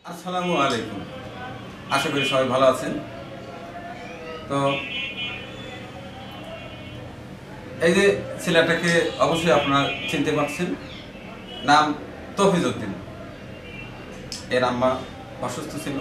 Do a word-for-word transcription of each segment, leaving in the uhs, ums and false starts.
আসসালামু আলাইকুম। আশা করি সবাই ভালো আছেন। তো এই যে ছেলেটাকে অবশ্যই আপনারা চিনতে পারছেন, নাম তৌফিজউদ্দিন। এর আম্মা অসুস্থ ছিল।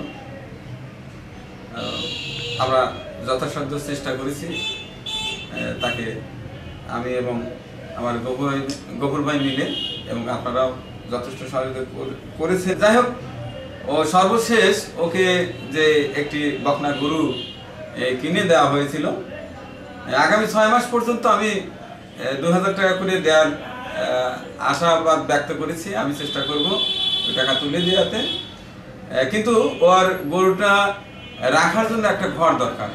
আমরা যথাসাধ্য চেষ্টা করেছি তাকে, আমি এবং আমার গফুর গফুর ভাই মিলে, এবং আপনারাও যথেষ্ট সহযোগিতা করেছে। যাই হোক, ও সর্বশেষ ওকে যে একটি বকনা গরু কিনে দেওয়া হয়েছিল, আগামী ছয় মাস পর্যন্ত আমি দু হাজার টাকা করে দেওয়ার আশাবাদ ব্যক্ত করেছি। আমি চেষ্টা করব ওই টাকা তুলে দেওয়াতে, কিন্তু ওর গরুটা রাখার জন্য একটা ঘর দরকার।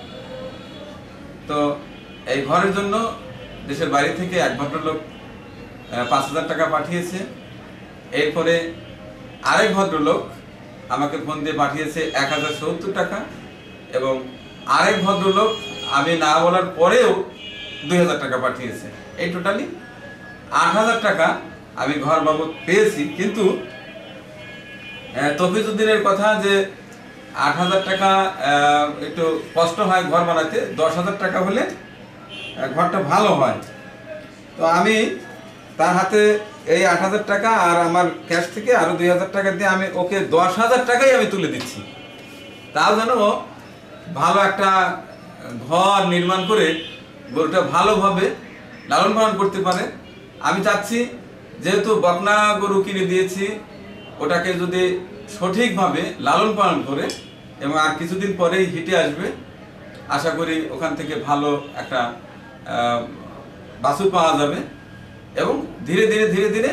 তো এই ঘরের জন্য দেশের বাইরে থেকে এক ভদ্রলোক পাঁচ হাজার টাকা পাঠিয়েছে। এরপরে আরেক ভদ্রলোক আমাকে ফোন দিয়ে পাঠিয়েছে এক হাজার সত্তর টাকা, এবং আরেক ভদ্রলোক আমি না বলার পরেও দুই হাজার টাকা পাঠিয়েছে। এই টোটালি আট হাজার টাকা আমি ঘর বাবদ পেয়েছি। কিন্তু তৌফিজউদ্দিনের কথা যে আট হাজার টাকা একটু কষ্ট হয় ঘর বানাতে, দশ হাজার টাকা হলে ঘরটা ভালো হয়। তো আমি তার হাতে এই আট হাজার টাকা আর আমার ক্যাশ থেকে আরো দুই হাজার টাকা দিয়ে আমি ওকে দশ হাজার টাকাই আমি তুলে দিচ্ছি। তাও যেন ভালো একটা ঘর নির্মাণ করে গরুটা ভালোভাবে লালন পালন করতে পারে। আমি চাচ্ছি, যেহেতু বকনা গরু কিনে দিয়েছি, ওটাকে যদি সঠিকভাবে লালন পালন করে এবং আর কিছুদিন পরেই হিটে আসবে, আশা করি ওখান থেকে ভালো একটা বাছুর পাওয়া যাবে এবং ধীরে ধীরে ধীরে ধীরে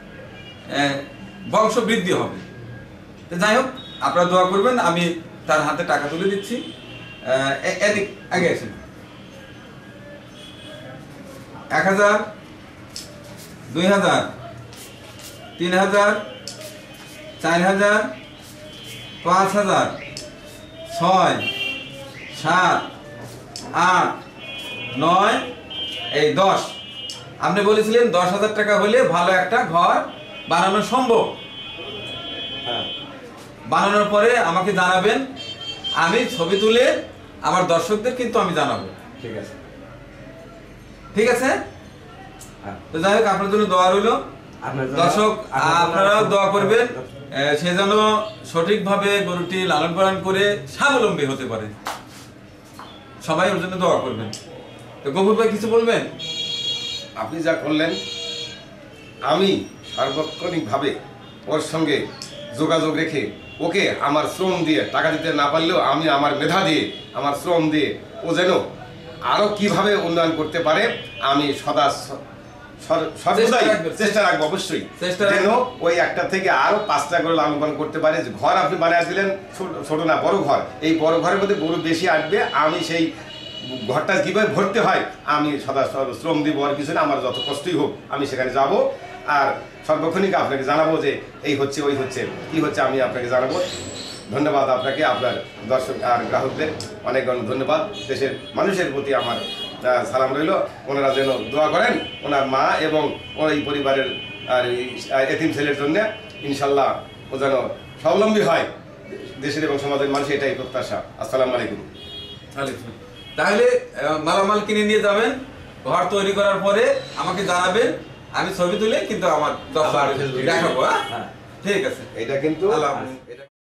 বংশ বৃদ্ধি হবে। তো যাই হোক, আপনারা দোয়া করবেন। আমি তার হাতে টাকা তুলে দিচ্ছি। এদিক আগে আসেন। এক হাজার, দুই হাজার, তিন হাজার, চার হাজার, পাঁচ হাজার, ছয়, সাত, আট, নয়, এই দশ। আপনি বলেছিলেন দশ হাজার টাকা হলে ভালো একটা ঘর বানানো সম্ভব। বানানোর পরে আমাকে জানাবেন, আমি ছবি তুলে আমার দর্শকদের কিন্তু আমি জানাবো। ঠিক আছে, ঠিক আছে। তো যাই হোক, আপনার জন্য দোয়া রইল। দর্শক, আপনারাও দোয়া করবেন সে যেন সঠিকভাবে গরুটি লালন পালন করে স্বাবলম্বী হতে পারে। সবাই ওর জন্য দোয়া করবেন। তো গফুর ভাই কিছু বলবেন? আপনি যা করলেন, আমি সার্বক্ষণিকভাবে ওর সঙ্গে যোগাযোগ রেখে ওকে আমার শ্রম দিয়ে, টাকা দিতে না পারলেও আমি আমার মেধা দিয়ে, আমার শ্রম দিয়ে ও যেন আরও কিভাবে উন্নয়ন করতে পারে আমি সদা সর্বদাই চেষ্টা রাখবো। অবশ্যই যেন ওই একটা থেকে আরো পাঁচটা করে লালন পালন করতে পারে। ঘর আপনি বানিয়ে দিলেন, ছোট না বড় ঘর, এই বড় ঘরের মধ্যে গরু বেশি আসবে, আমি সেই ঘরটা কিভাবে ভরতে হয় আমি সদা শ্রম দিব। আর কিছু না, আমার যত কষ্টই হোক আমি সেখানে যাব, আর সর্বক্ষণিক আপনাকে জানাবো যে এই হচ্ছে ওই হচ্ছে কি হচ্ছে আমি আপনাকে জানাবো। ধন্যবাদ আপনাকে, আপনার দর্শক আর গ্রাহকদের অনেক অনেক ধন্যবাদ। দেশের মানুষের প্রতি আমার সালাম রইল। ওনারা যেন দোয়া করেন ওনার মা এবং ওই পরিবারের আর এতিম ছেলের জন্য। ইনশাল্লাহ ও যেন স্বাবলম্বী হয়। দেশের এবং সমাজের মানুষ এটাই প্রত্যাশা। আসসালামু আলাইকুম। তাহলে মালামাল কিনে নিয়ে যাবেন, ঘর তৈরি করার পরে আমাকে জানাবেন, আমি ছবি তুলে কিন্তু আমার দর্শক দেখাবো। হ্যাঁ, ঠিক আছে। এটা কিন্তু আল্লাহ হাফেজ।